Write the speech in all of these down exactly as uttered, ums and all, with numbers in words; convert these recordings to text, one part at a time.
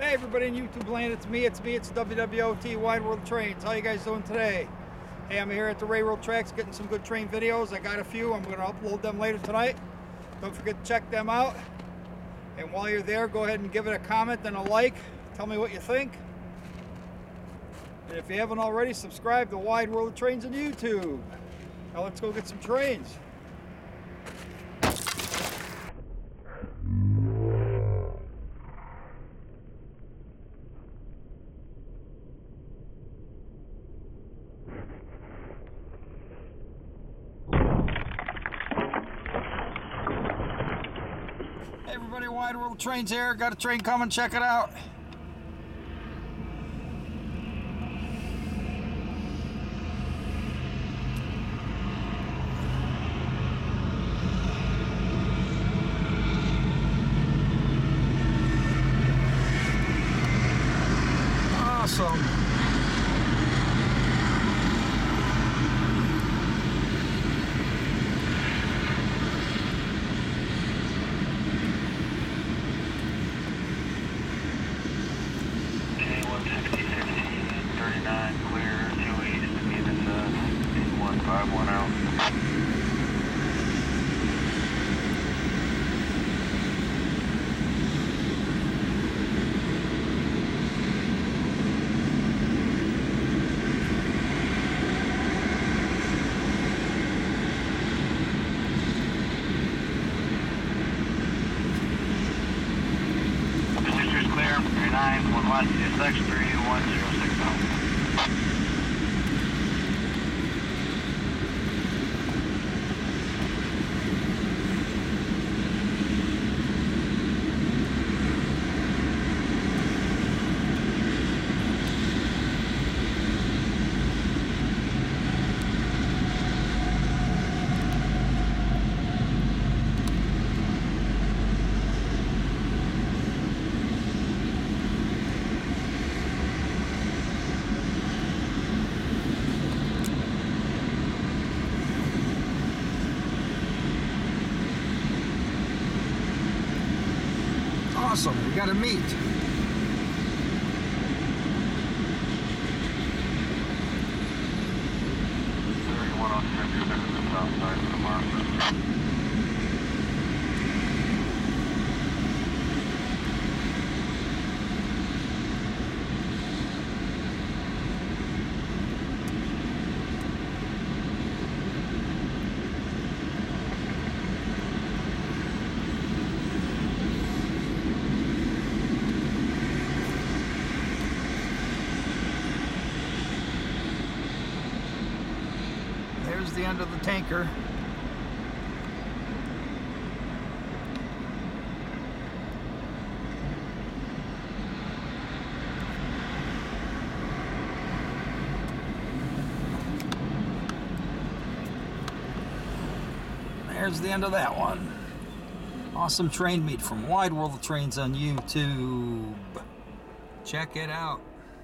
Hey everybody in YouTube land, it's me, it's me, it's W W O T, Wide World Trains. How you guys doing today? Hey, I'm here at the railroad tracks getting some good train videos. I got a few, I'm going to upload them later tonight. Don't forget to check them out. And while you're there, go ahead and give it a comment and a like. Tell me what you think. And if you haven't already, subscribe to Wide World Trains on YouTube. Now let's go get some trains. Hey everybody, Wide World Trains here. Got a train coming, check it out. Awesome. thirty-nine clear, two east, B N S F, one five one out. Positioners clear, thirty-nine, one west, C S X, three one zero six out. Awesome, we got a meet. thirty-one oh six, you're back to the south side of the marker. There's the end of the tanker. There's the end of that one. Awesome train meet from Wide World Trains on YouTube. Check it out.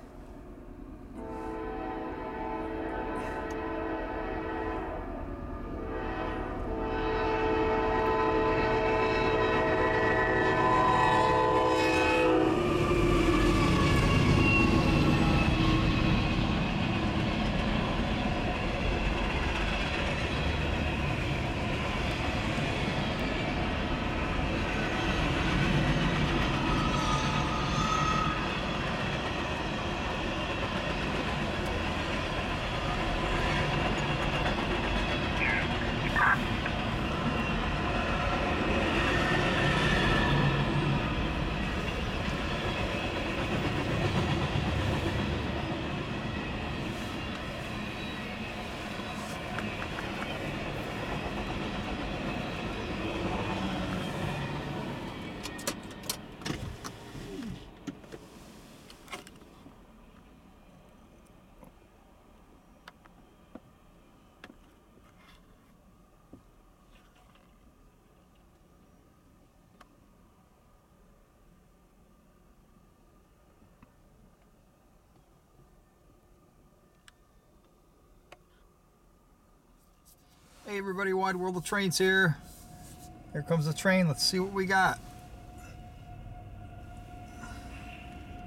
Hey everybody, Wide World of Trains here. Here comes the train. Let's see what we got.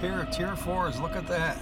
here at Tier fours. Look at that.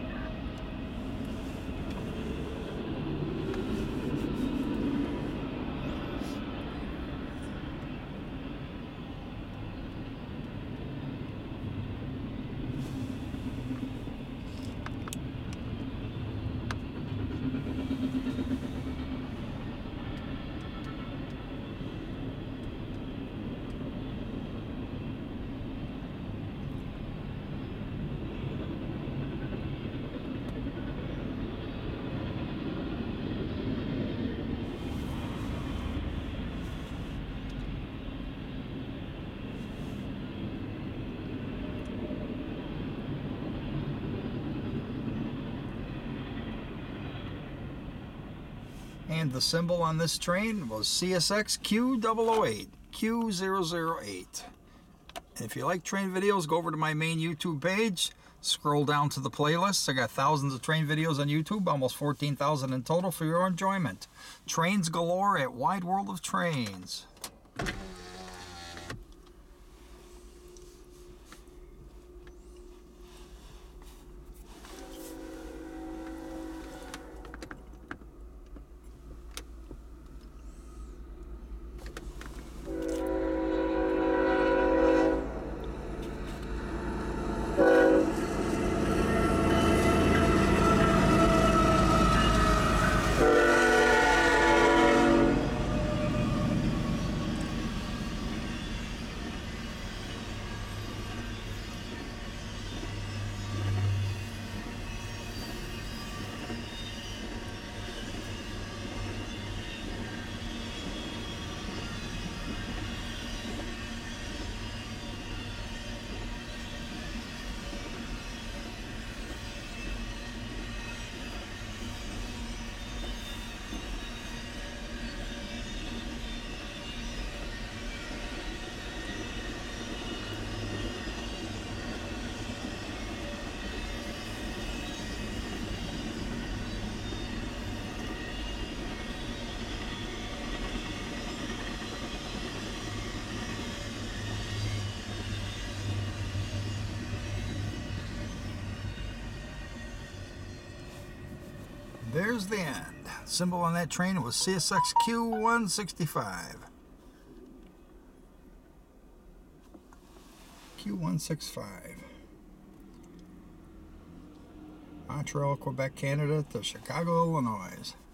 And the symbol on this train was C S X Q zero zero eight, Q zero zero eight. And if you like train videos, go over to my main YouTube page, scroll down to the playlists. I got thousands of train videos on YouTube, almost fourteen thousand in total for your enjoyment. Trains galore at Wide World of Trains. There's the end. Symbol on that train was C S X Q one sixty-five. Q one sixty-five. Montreal, Quebec, Canada to Chicago, Illinois.